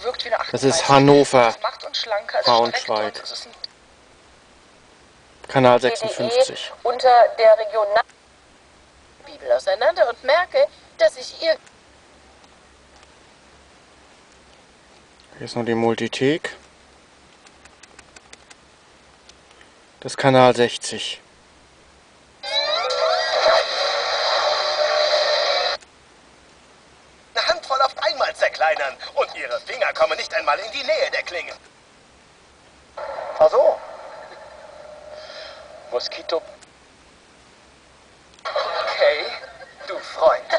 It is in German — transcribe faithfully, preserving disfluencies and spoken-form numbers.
wirkt wie eine Das ist achtunddreißig. Hannover, Das macht uns schlanker, es Braunschweig. streckt uns, es ist ein Kanal sechsundfünfzig. unter der Region Na Bibel auseinander und merke, dass ich ihr Hier ist noch die Multithek. Das ist Kanal sechzig. Eine Handvoll auf einmal zerkleinern und ihre Finger kommen nicht einmal in die Nähe der Klingen. Ach so. Moskito. Okay, du Freund.